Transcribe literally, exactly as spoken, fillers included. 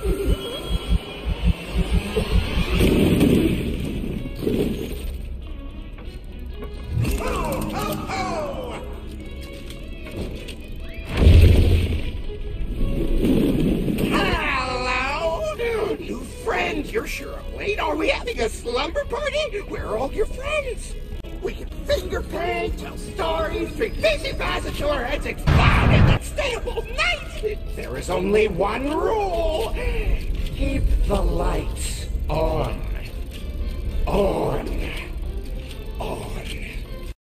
You're sure late. Are we having a slumber party? Where are all your friends? We can finger paint, tell stories, drink fizzy baths until our heads explode, and then stay up all night. There is only one rule. Keep the lights on. On.